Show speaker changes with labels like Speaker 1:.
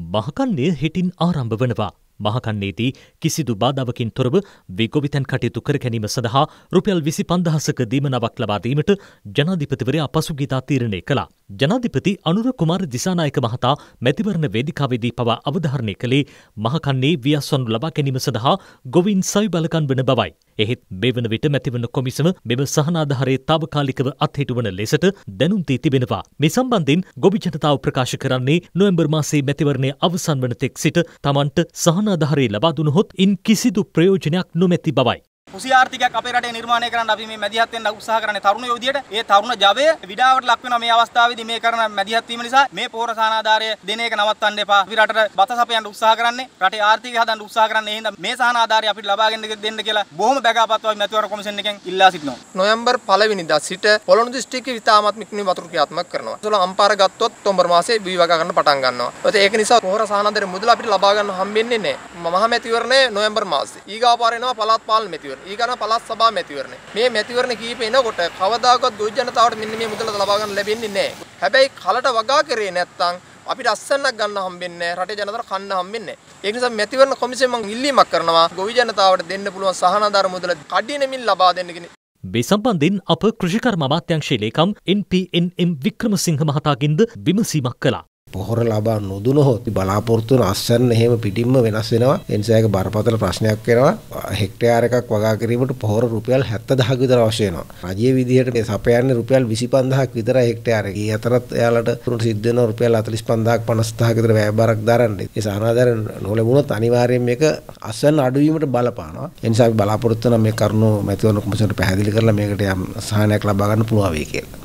Speaker 1: මහකන්නේ හෙටින් ආරම්භ වනවා. මහකන්නේදී කිසිදු බාධාවකින් තොරව විගොවිතැන් කටයුතු කර ගැනීම සඳහා රුපියල් 25,000ක දීමනාවක් ලබා දීමට ජනාධිපතිවරයා පසුගියදා තීරණය කළා. ජනාධිපති අනුර කුමාර දිසානායක මහතා මැතිවරණ වේදිකාවේදී පවා අවධාරණය කළේ මහකන්නේ වියස්වනු ලබා ගැනීම සඳහා ගොවින් සවි බලකන් වන බවයි. එහෙත් මේ වන විට මැතිවරණ කොමිසම මෙම සහනාධාරයේ තාවකාලිකව අත්හිටුවන ලෙසට දැනුම් දී තිබෙනවා. මේ සම්බන්ධයෙන් ගොවි ජනතාව ප්‍රකාශ කරන්නේ නොවැම්බර් මාසයේ මැතිවරණය අවසන් වන තෙක් සිට තමන්ට සහනාධාරය ලබා දුනහොත් ඉන් කිසිදු ප්‍රයෝජනයක් නොමැති බවයි.
Speaker 2: කුසී ආර්ථිකයක් අපේ රටේ නිර්මාණය කරන්න අපි මේ මැදිහත් වෙන්න උත්සාහ කරන්නේ තරුණයෝ විදියට. ඒ තරුණ ජවය විඩාවට ලක් වෙනවා මේ අවස්ථාවේදී මේ කරන මැදිහත් වීම නිසා. මේ පොහොර සහනාධාරය දෙන එක නවත්තන්න එපා. අපි රටට බත සපයන්න උත්සාහ කරන්නේ. රටේ ආර්ථිකය හදන්න උත්සාහ කරන්නේ. ඒ හින්දා මේ සහනාධාරය අපිට ලබාගෙන දෙන්න කියලා බොහොම බැගාපත්ව මැතිවරණ කොමිෂන් එකෙන් ඉල්ලා සිටිනවා.
Speaker 3: නොවැම්බර් 1 වෙනිදා සිට පොළොන්නරු දිස්ත්‍රික්කයේ විතාමත් මික්මී වතුර ක්‍රියාත්මක කරනවා. ඒසල අම්පාර ගත්තොත් ඔක්තෝබර් මාසයේ බී වගා ගන්න පටන් ගන්නවා. ඒක නිසා පොහොර සහනාධාරය මුදල අපිට ලබා ගන්න හම්බෙන්නේ නැහැ. මහා මැතිවරණය නොවැම්බර් මාසයේ. ඊගාව පාර එනවා පළාත් පාලන මැතිවරණ. ඊගාන පළාත් සභා මැතිවරණය. මේ මැතිවරණ කීප එනකොට කවදාකවත් ගොවි ජනතාවට මෙන්න මේ මුදල ලබා ගන්න ලැබෙන්නේ නැහැ. හැබැයි කලට වගා කරේ නැත්නම් අපිට අස්සන්නක් ගන්න හම්බෙන්නේ නැහැ. රටේ ජනතාවට කන්න හම්බෙන්නේ නැහැ. ඒ නිසා මැතිවරණ කොමිසම මම ඉල්ලීමක් කරනවා ගොවි ජනතාවට දෙන්න පුළුවන් සහනාධාර මුදල කඩිනමින් ලබා දෙන්න කියන.
Speaker 1: මේ සම්බන්ධයෙන් අප කෘෂිකර්ම අමාත්‍යාංශයේ ලේකම් NPNM වික්‍රමසිංහ මහතාගෙන්ද විමසීමක් කළා.
Speaker 4: පොහොර ලබා නොදුනහොත් බලාපොරොත්තු වන අස්සන්න එහෙම පිටින්ම වෙනස් වෙනවා. ඒ නිසා ඒක බරපතල ප්‍රශ්නයක් වෙනවා. හෙක්ටයාර එකක් වගා කිරීමට පොහොර රුපියල් 70,000ක විතර අවශ්‍ය වෙනවා. රජයේ විදිහට මේ සපයන්නේ රුපියල් 25,000ක් විතරයි හෙක්ටයාර එක. ඒ අතරත් එයාලට සිද්ධ වෙනවා රුපියල් 45,000ක් 50,000ක විතර වැය බරක් දරන්නේ. ඒ සහනාධාර නොලැබුණොත් අනිවාර්යයෙන් මේක අස්සන්න අඩුවීමට බලපානවා. ඒ නිසා අපි බලාපොරොත්තු වෙන මේ කරුණු මැතිවරණ කොමිසමට පැහැදිලි කරලා මේකට යම් සහනයක් ලබා ගන්න පුළුවන් වෙයි කියලා.